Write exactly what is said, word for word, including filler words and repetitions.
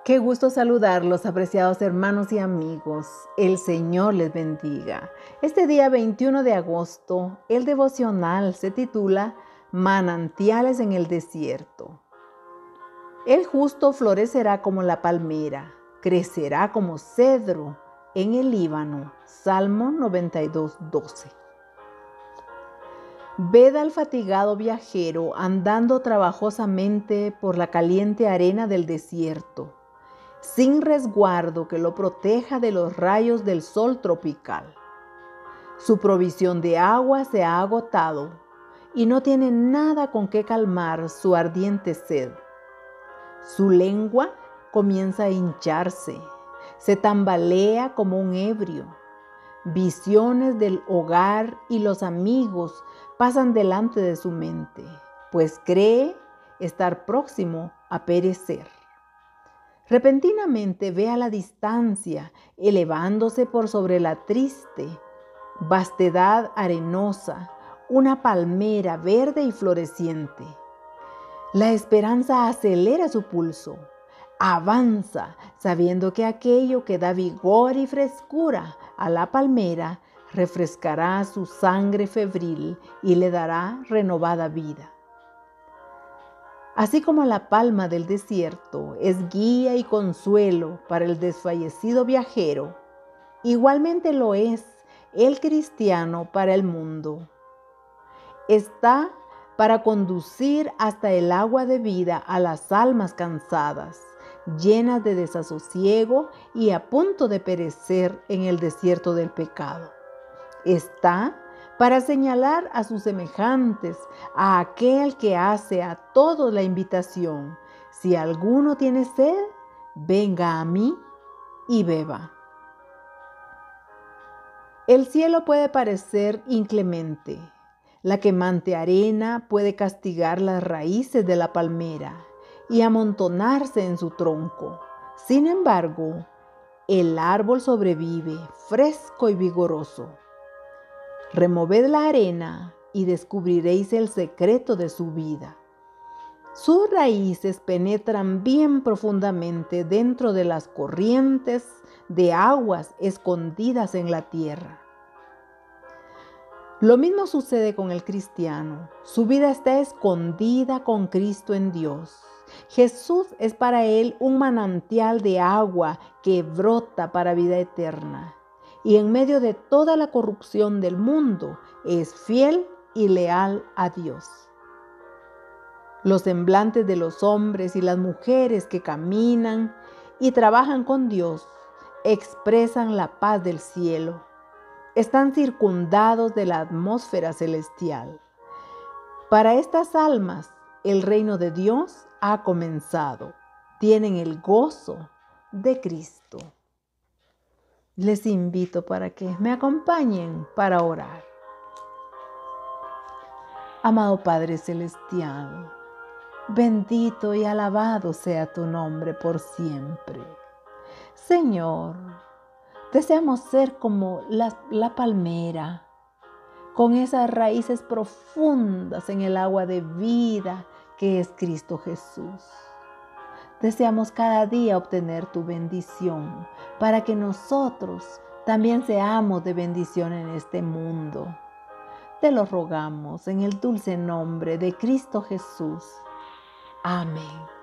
Qué gusto saludarlos, apreciados hermanos y amigos. El Señor les bendiga. Este día veintiuno de agosto, el devocional se titula Manantiales en el desierto. El justo florecerá como la palmera, crecerá como cedro en el Líbano. Salmo noventa y dos, doce. Ved al fatigado viajero andando trabajosamente por la caliente arena del desierto, sin resguardo que lo proteja de los rayos del sol tropical. Su provisión de agua se ha agotado y no tiene nada con que calmar su ardiente sed. Su lengua comienza a hincharse, se tambalea como un ebrio. Visiones del hogar y los amigos pasan delante de su mente, pues cree estar próximo a perecer. Repentinamente ve a la distancia, elevándose por sobre la triste vastedad arenosa, una palmera verde y floreciente. La esperanza acelera su pulso, avanza sabiendo que aquello que da vigor y frescura a la palmera refrescará su sangre febril y le dará renovada vida. Así como la palma del desierto es guía y consuelo para el desfallecido viajero, igualmente lo es el cristiano para el mundo. Está para conducir hasta el agua de vida a las almas cansadas, llenas de desasosiego y a punto de perecer en el desierto del pecado. Está para señalar a sus semejantes, a aquel que hace a todos la invitación: si alguno tiene sed, venga a mí y beba. El cielo puede parecer inclemente. La quemante arena puede castigar las raíces de la palmera y amontonarse en su tronco. Sin embargo, el árbol sobrevive, fresco y vigoroso. Removed la arena y descubriréis el secreto de su vida. Sus raíces penetran bien profundamente dentro de las corrientes de aguas escondidas en la tierra. Lo mismo sucede con el cristiano. Su vida está escondida con Cristo en Dios. Jesús es para él un manantial de agua que brota para vida eterna. Y en medio de toda la corrupción del mundo, es fiel y leal a Dios. Los semblantes de los hombres y las mujeres que caminan y trabajan con Dios expresan la paz del cielo. Están circundados de la atmósfera celestial. Para estas almas, el reino de Dios ha comenzado. Tienen el gozo de Cristo. Les invito para que me acompañen para orar. Amado Padre Celestial, bendito y alabado sea tu nombre por siempre. Señor, deseamos ser como la, la palmera, con esas raíces profundas en el agua de vida que es Cristo Jesús. Deseamos cada día obtener tu bendición para que nosotros también seamos de bendición en este mundo. Te lo rogamos en el dulce nombre de Cristo Jesús. Amén.